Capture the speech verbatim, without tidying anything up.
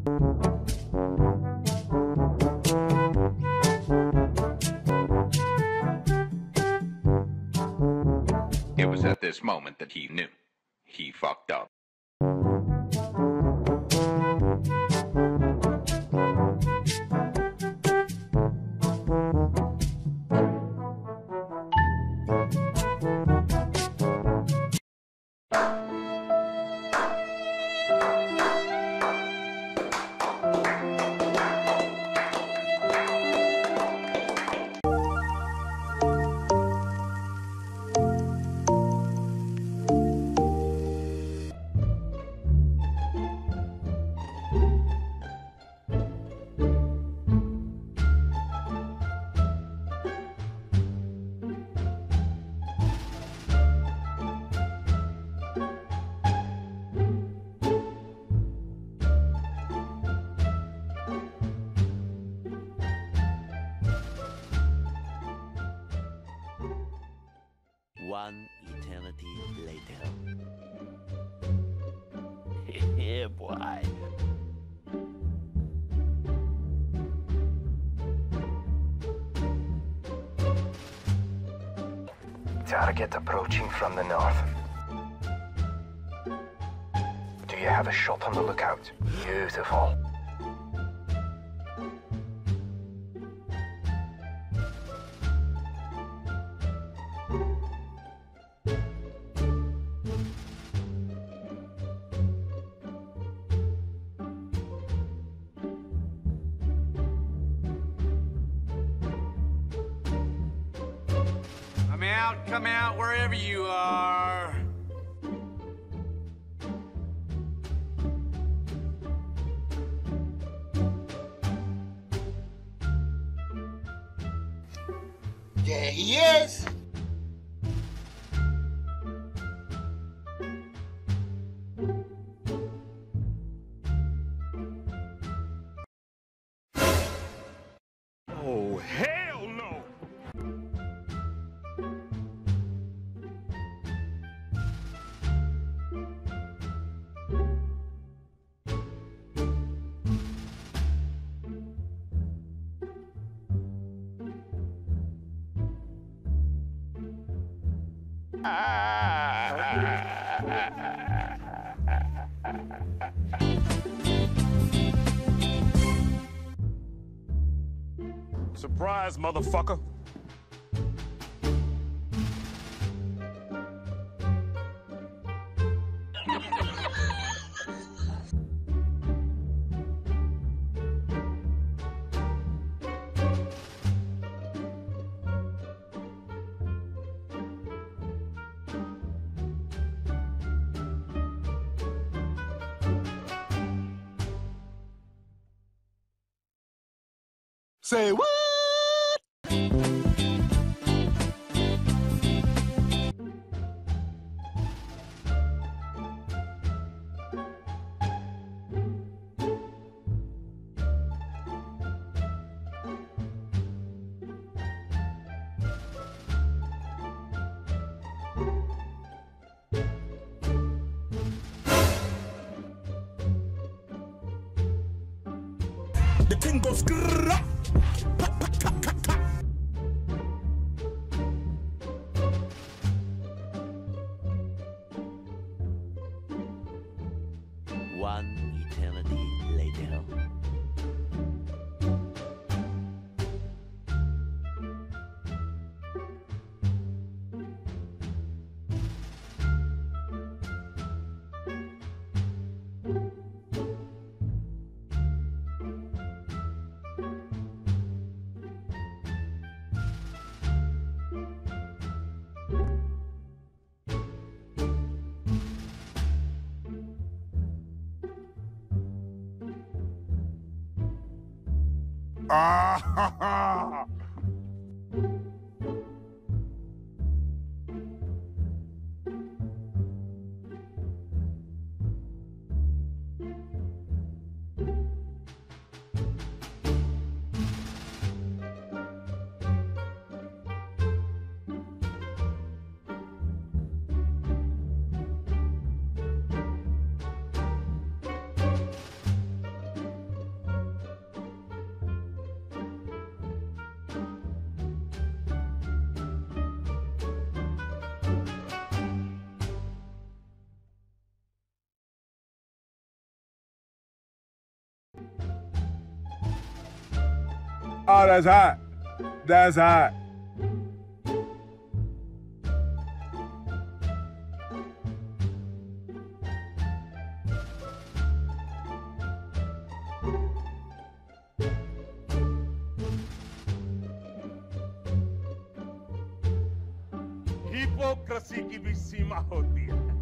It was at this moment that he knew. He fucked up. One eternity later. Yeah, boy. Target approaching from the north. Do you have a shot on the lookout? Beautiful. Come out, come out, wherever you are. There he is! Oh, hell no! Surprise, motherfucker. Say what? The thing goes grrrr. One eternity later. Ah ha ha! Oh, that's hot. That's hot. Hypocrisy की भी सीमा होती है